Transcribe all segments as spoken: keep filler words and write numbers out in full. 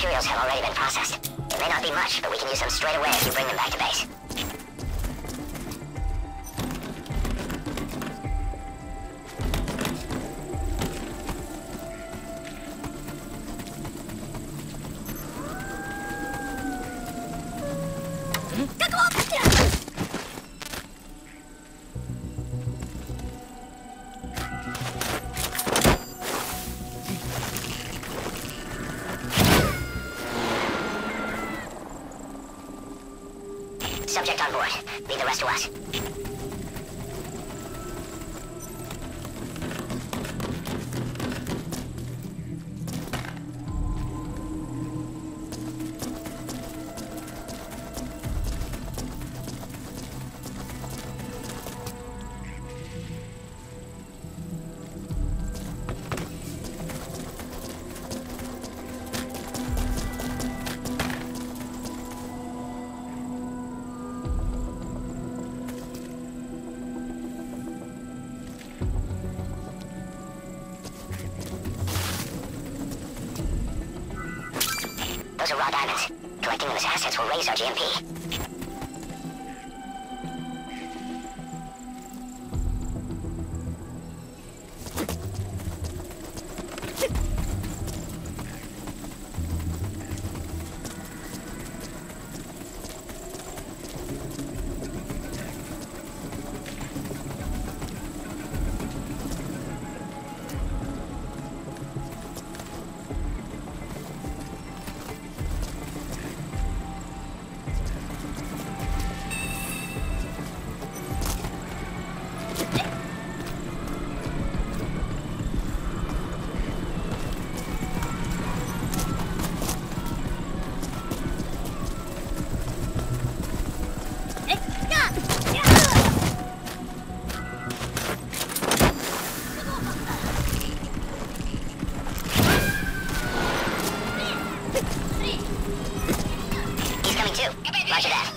materials have already been processed. It may not be much, but we can use them straight away if you bring them back to base. Subject on board. Leave the rest to us. Those are raw diamonds. Collecting them as assets will raise our G M P. Roger that.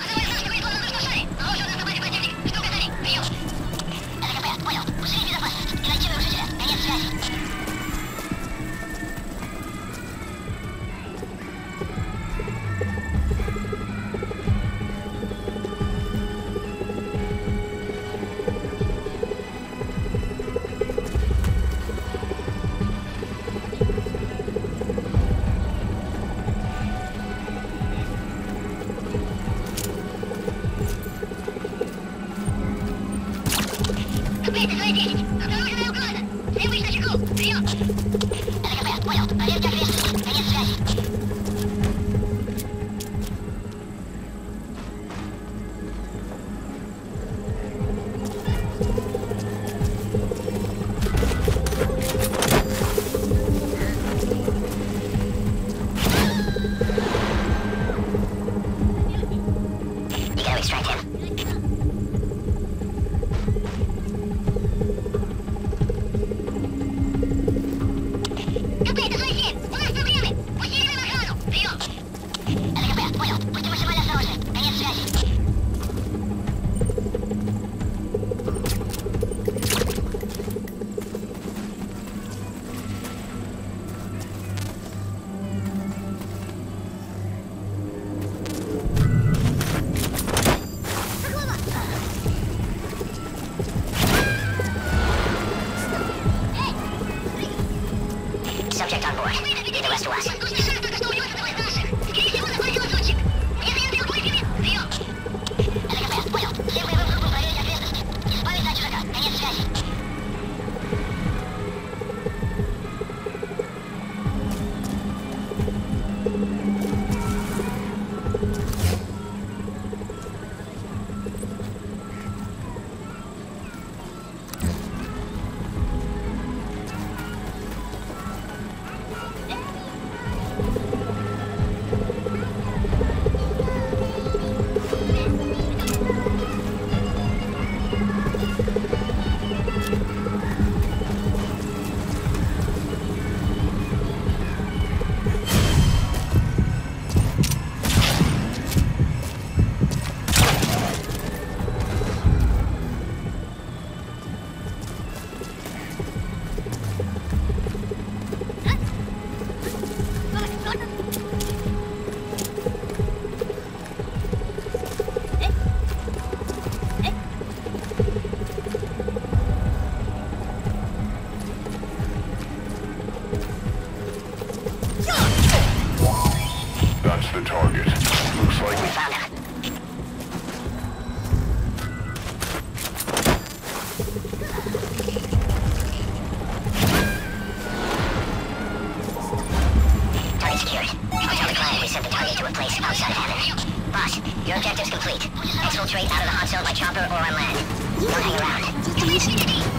infiltrate out of the hot zone by chopper or on land. Don't hang around.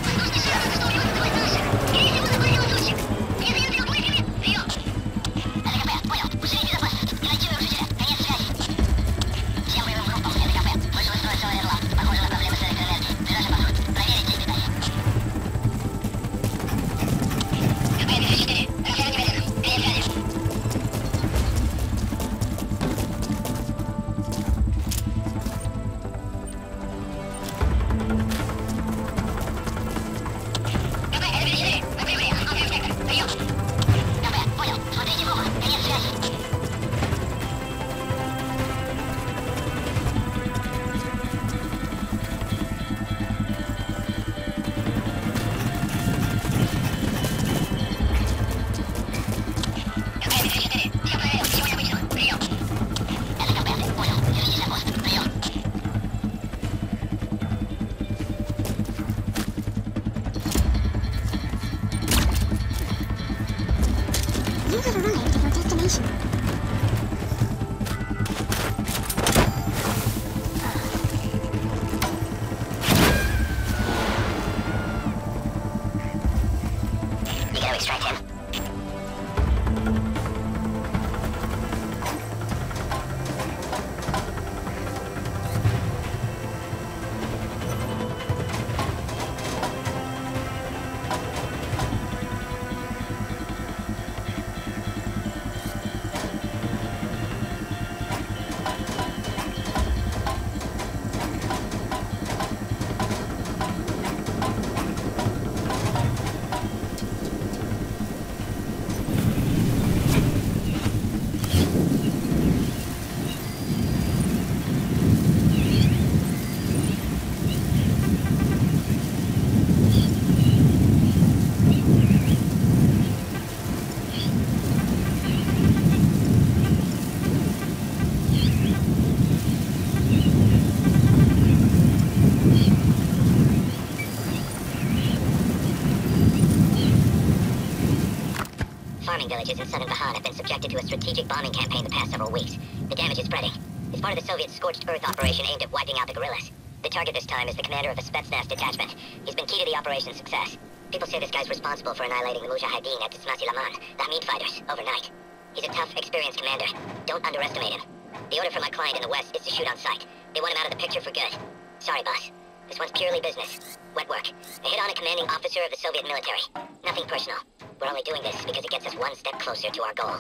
Villages in southern Bahan have been subjected to a strategic bombing campaign the past several weeks. The damage is spreading. It's part of the Soviet Scorched Earth operation aimed at wiping out the guerrillas. The target this time is the commander of a Spetsnaz detachment. He's been key to the operation's success. People say this guy's responsible for annihilating the Mujahideen at Tisnasi Laman, the Hamid fighters, overnight. He's a tough, experienced commander. Don't underestimate him. The order from my client in the west is to shoot on sight. They want him out of the picture for good. Sorry, boss. This one's purely business. Wet work. A hit on a commanding officer of the Soviet military. Nothing personal. We're only doing this because it gets us one step closer to our goal.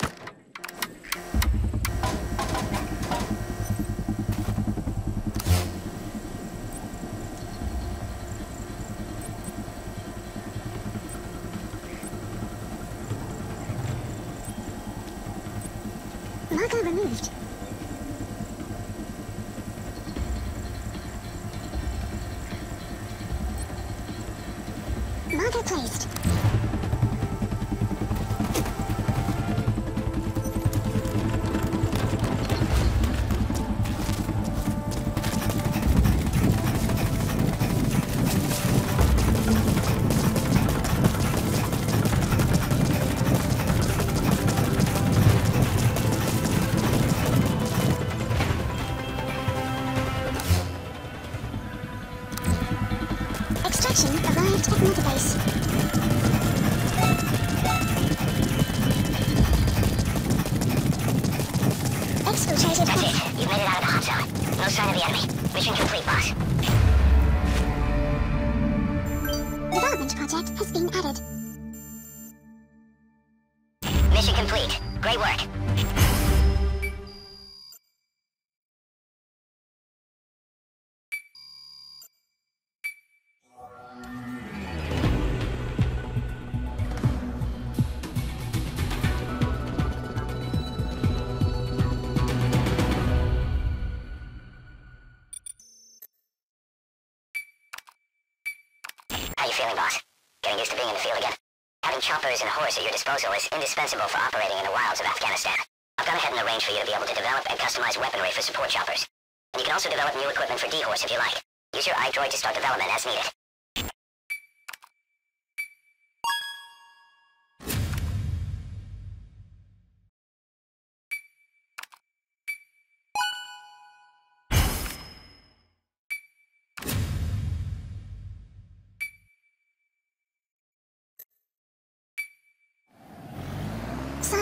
Marker removed. Marker placed. Extraction arrived at Mother Base. Exfiltrated. That's it. You've made it out of the hot zone. No sign of the enemy. Mission complete, boss. Development project has been added. Mission complete. Great work. How you feeling, boss? Getting used to being in the field again? Having choppers and horse at your disposal is indispensable for operating in the wilds of Afghanistan. I've gone ahead and arranged for you to be able to develop and customize weaponry for support choppers. And you can also develop new equipment for D-Horse if you like. Use your iDroid to start development as needed.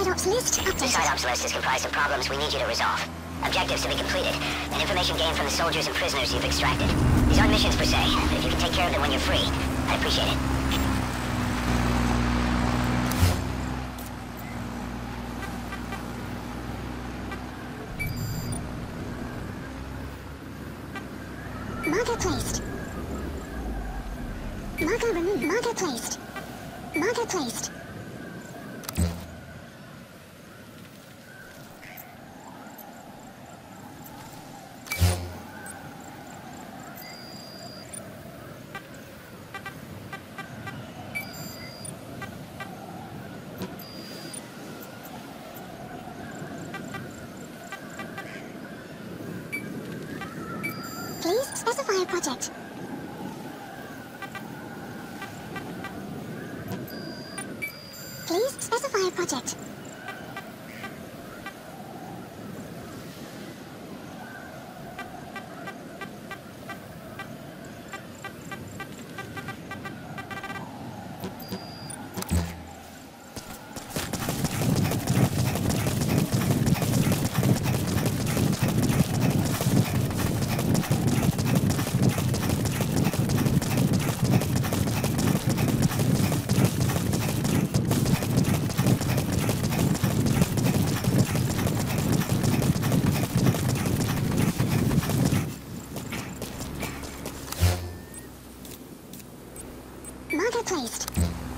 Side ops list The updated. side ops list is comprised of problems we need you to resolve. Objectives to be completed, and information gained from the soldiers and prisoners you've extracted. These aren't missions per se, but if you can take care of them when you're free, I'd appreciate it. Marker placed. Marker removed. Marker placed. Marker placed. Please specify a project. Please specify a project. Marker placed.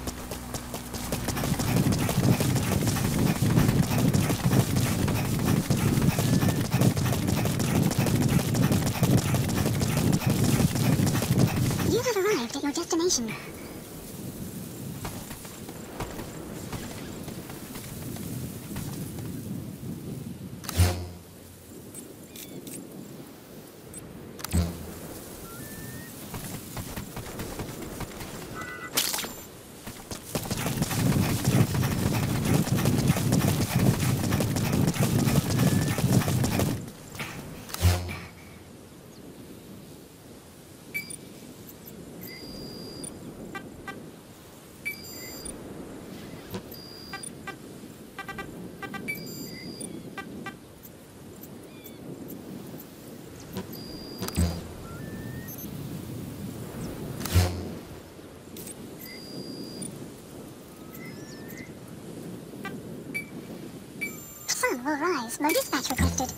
You have arrived at your destination. Sun will rise. No dispatch requested.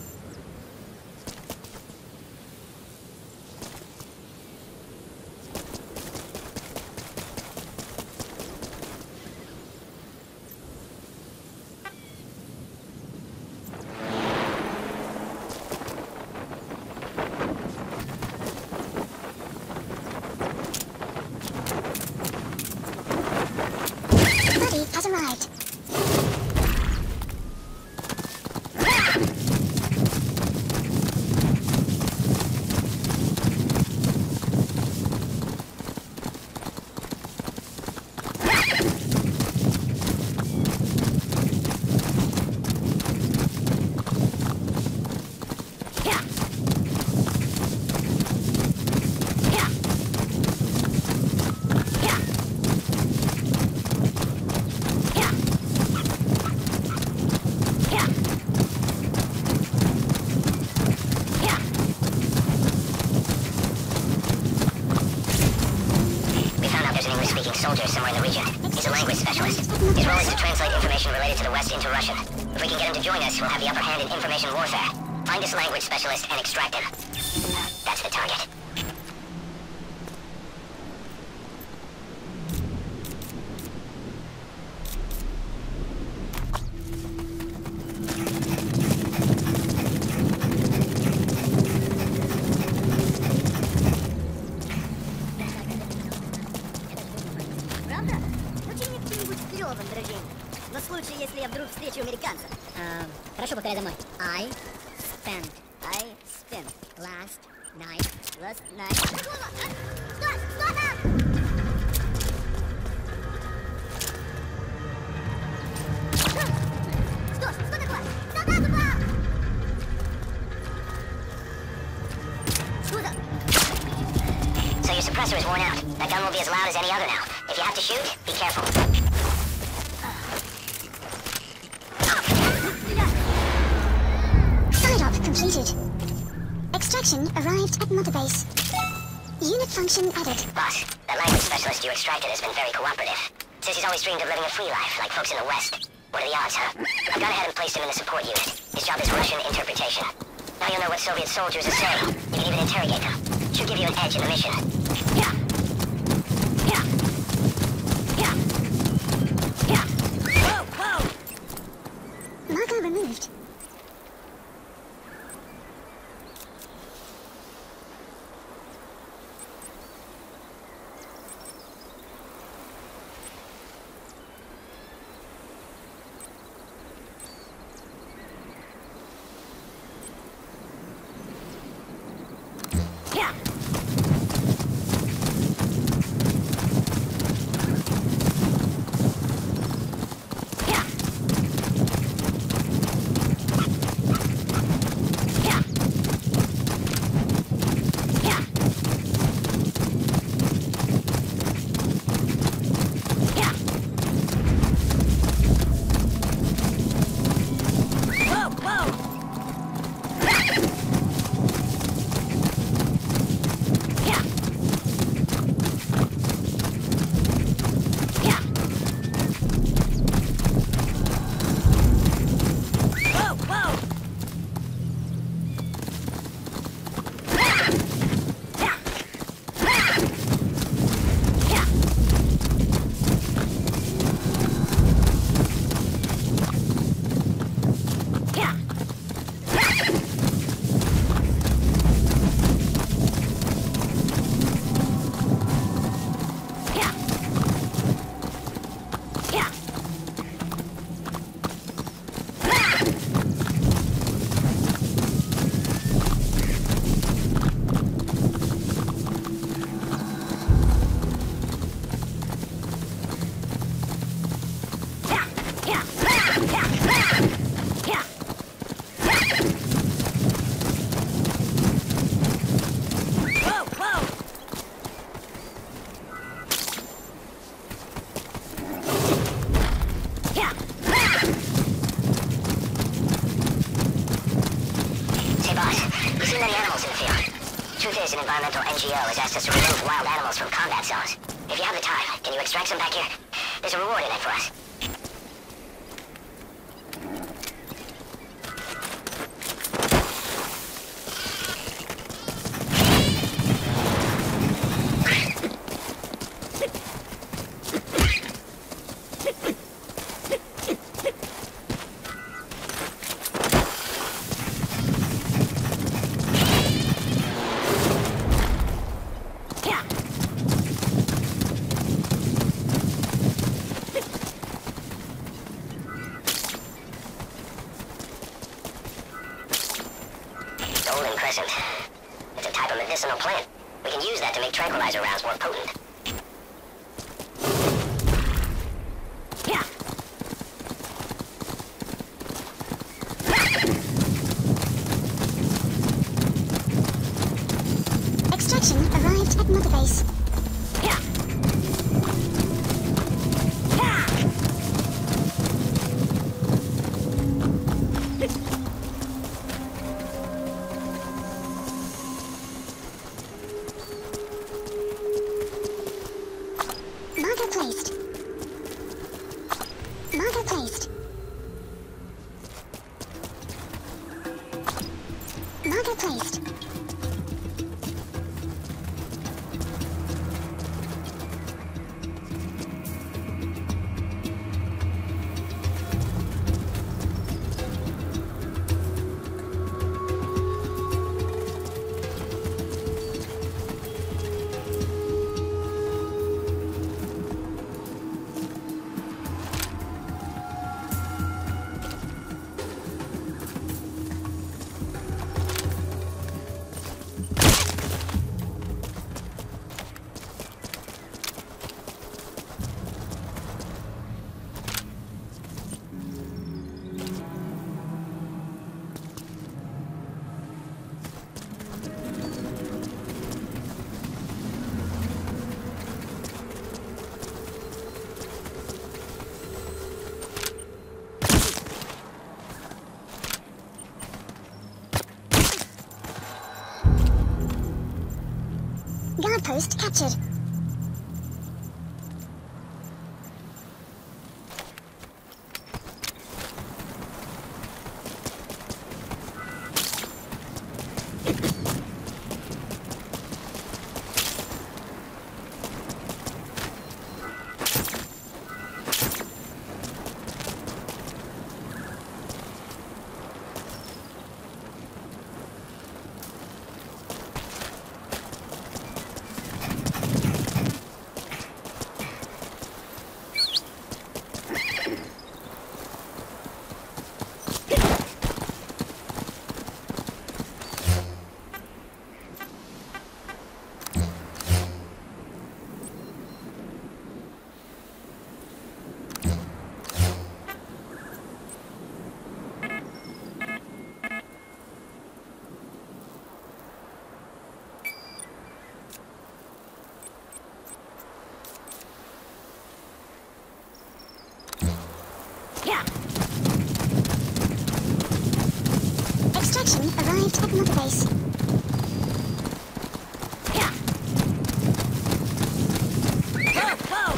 Buddy has arrived. Soldier somewhere in the region. He's a language specialist. His role is to translate information related to the West into Russian. If we can get him to join us, we'll have the upper hand in information warfare. Find this language specialist and extract him. That's the target. Но в случае, если я вдруг встречу американца. Uh, хорошо, повторяй за мной. I spent I spent last night. last night. Стой! Стой там! Что? Что такое? Солдат упал! Что там? So your suppressor is worn out. That gun will be as loud as any other now. If you have to shoot, be careful. completed. Extraction arrived at Mother Base. Unit function added. Boss, that language specialist you extracted has been very cooperative. Says he's always dreamed of living a free life, like folks in the West. What are the odds, huh? I've gone ahead and placed him in the support unit. His job is Russian interpretation. Now you'll know what Soviet soldiers are saying. You can even interrogate them. Should give you an edge in the mission. Yeah. Yeah. Yeah. Yeah. Whoa, whoa! Marker removed. An environmental N G O has asked us to remove wild animals from combat zones. If you have the time, can you extract some back here? There's a reward in it for us. It's a type of medicinal plant. We can use that to make tranquilizer rounds more potent. Yeah. Extraction arrived at Mother Base. Yeah. Yeah. Marker placed. Marker placed. Marker placed. Guard post captured. Extraction arrived at Mother Base. Go, go!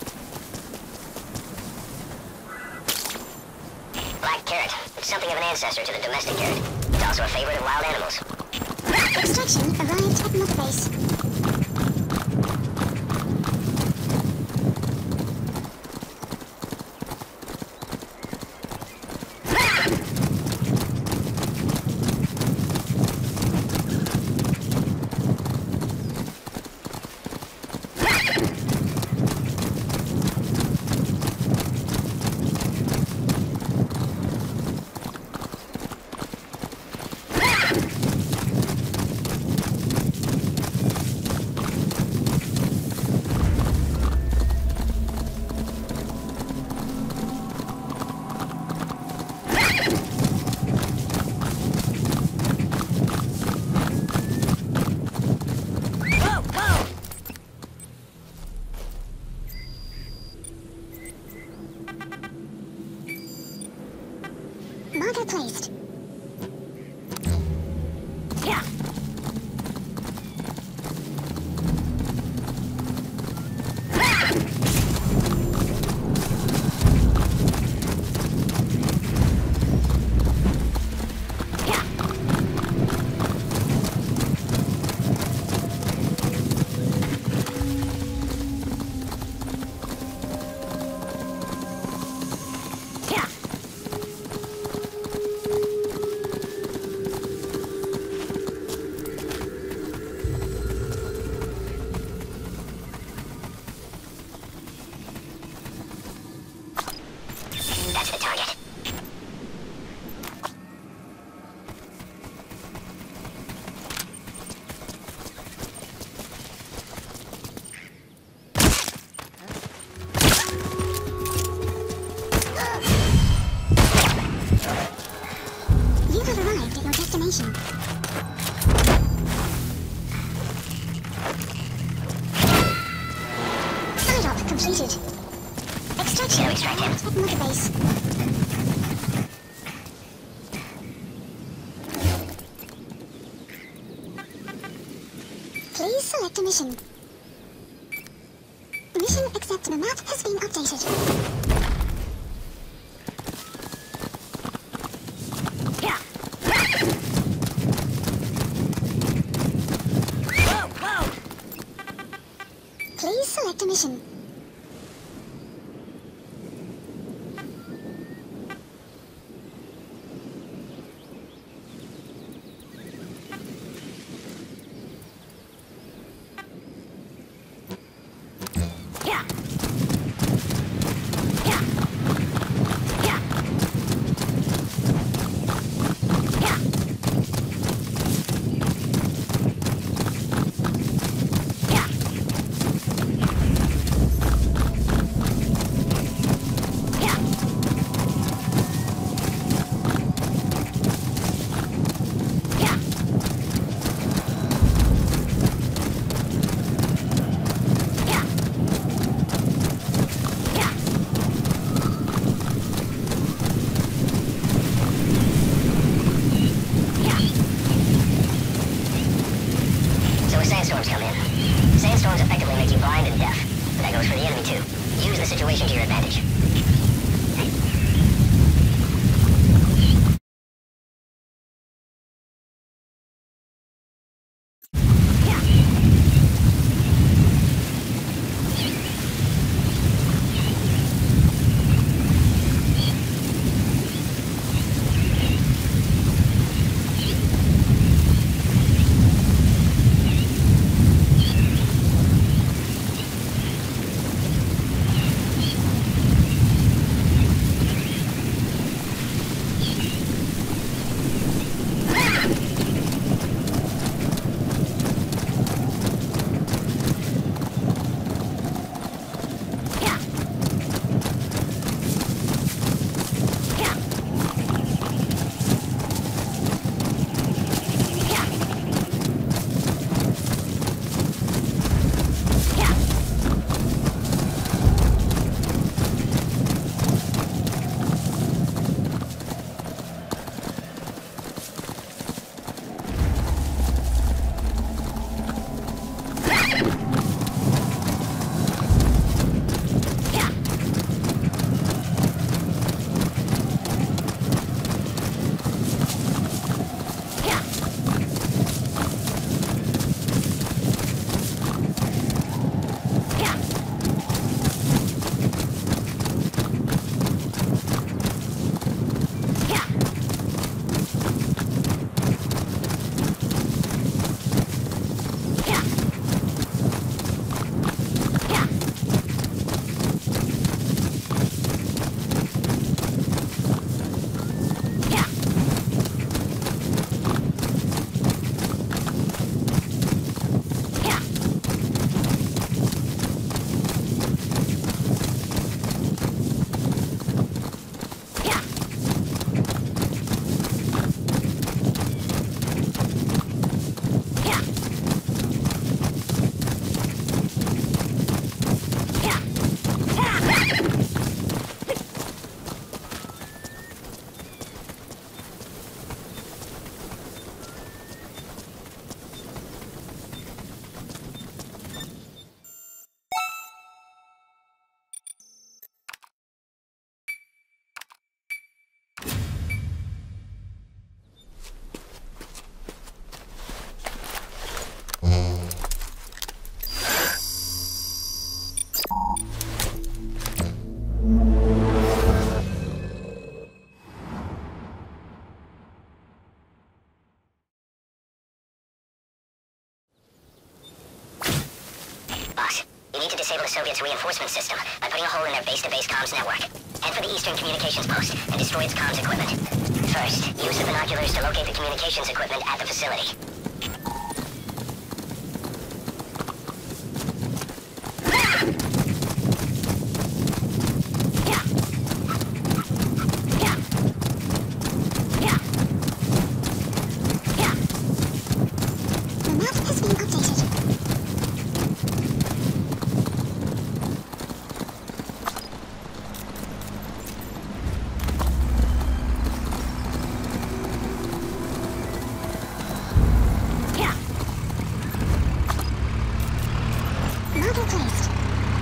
Black carrot. It's something of an ancestor to the domestic carrot. It's also a favorite of wild animals. Extraction arrived at Mother Base. Marker placed. Yeah. That's the target. You have arrived at your destination. Side-op completed. Extraction Yeah, extract him. arrived at Mother Base. Please select a mission. Mission accepted. The map has been updated. Yeah. Whoa, whoa! Please select a mission. Yeah. Yeah. Yeah. Yeah. Yeah. sandstorms come in. Sandstorms effectively make you blind and deaf, but that goes for the enemy too. Use the situation to your advantage. You need to disable the Soviets' reinforcement system by putting a hole in their base-to-base comms network. Head for the Eastern Communications Post and destroy its comms equipment. First, use the binoculars to locate the communications equipment at the facility. The map has been updated. Marker placed.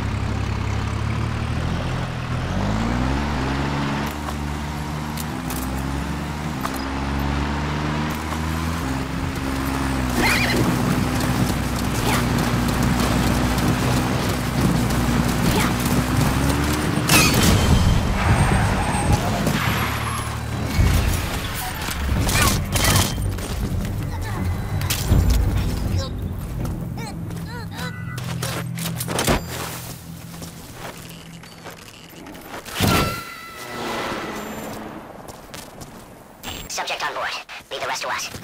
Subject on board. Leave the rest to us.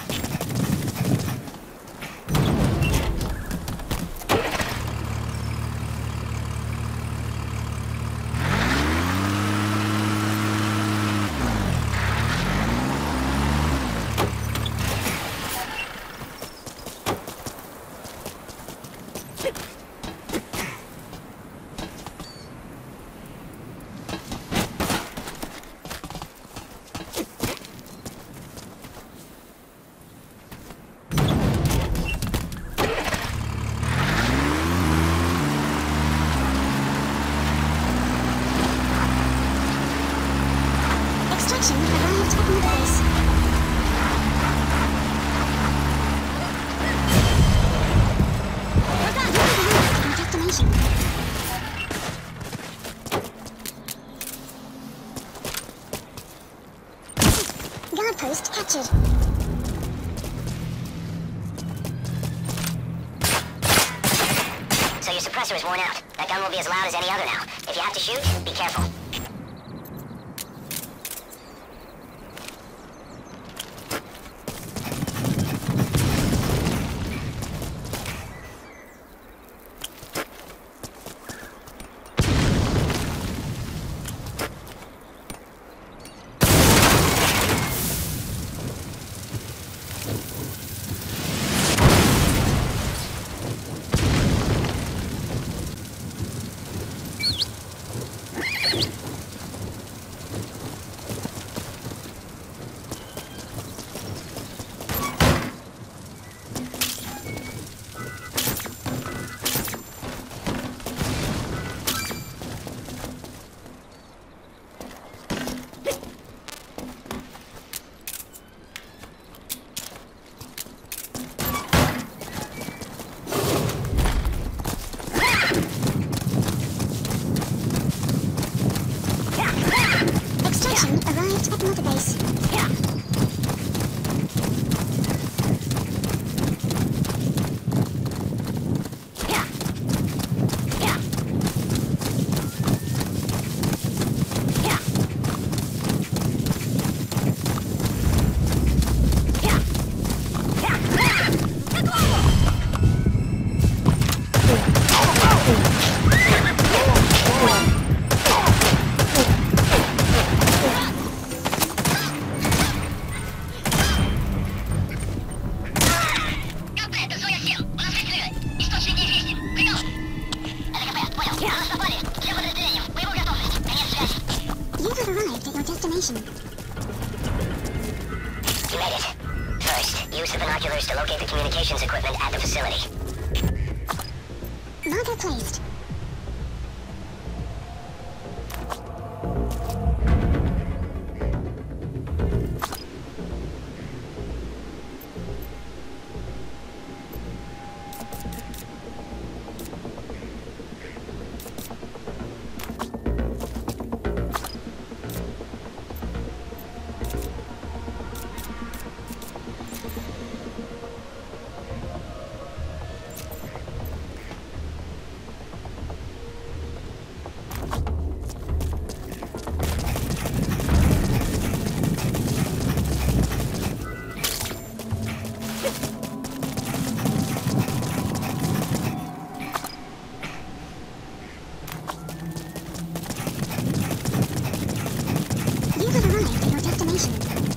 Extraction arrived at Mother Base. You have arrived at your destination. Guard post captured. So your suppressor is worn out. That gun will be as loud as any other now. If you have to shoot, be careful. Extraction arrived at Mother Base. Yeah. Yeah. Yeah. Yeah. Yeah. You have arrived at your destination. You made it. First, use the binoculars to locate the communications equipment at the facility. Marker placed. You have arrived at your destination.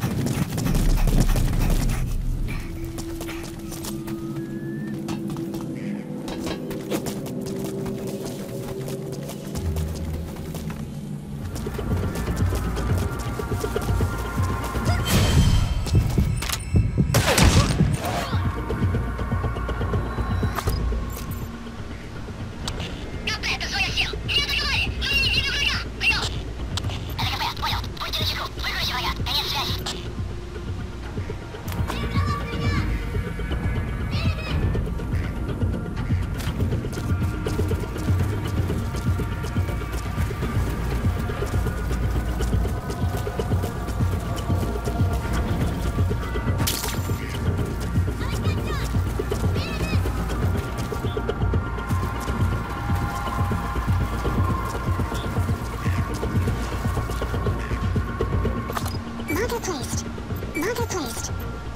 Marker placed. Marker placed.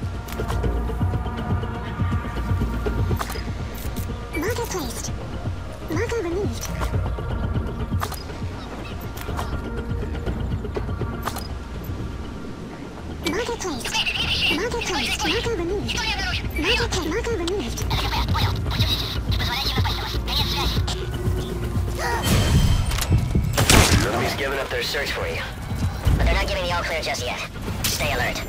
Marker placed. Marker removed. Marker placed. Marker placed. Marker removed. Marker placed. Marker removed. Nobody's giving up their search for you. But they're not giving the all clear just yet. Stay alert.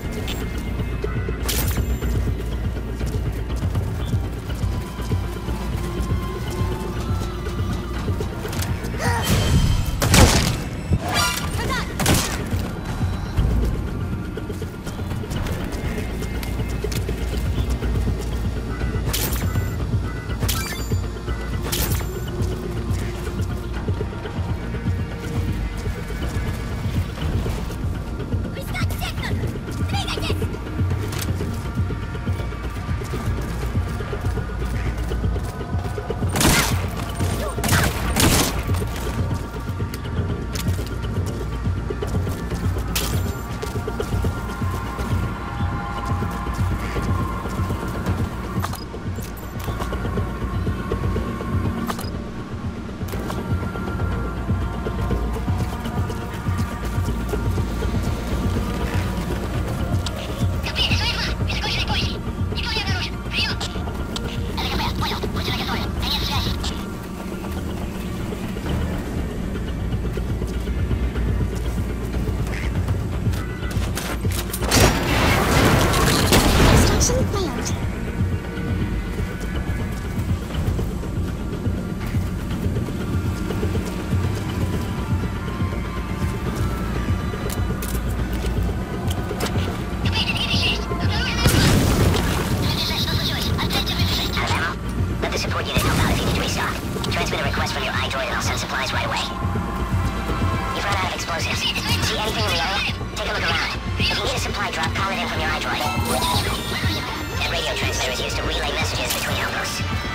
transmit a request from your iDroid and I'll send supplies right away. You've run out of explosives. See anything in the area? Take a look around. If you need a supply drop, call it in from your iDroid. That radio transmitter is used to relay messages between outposts.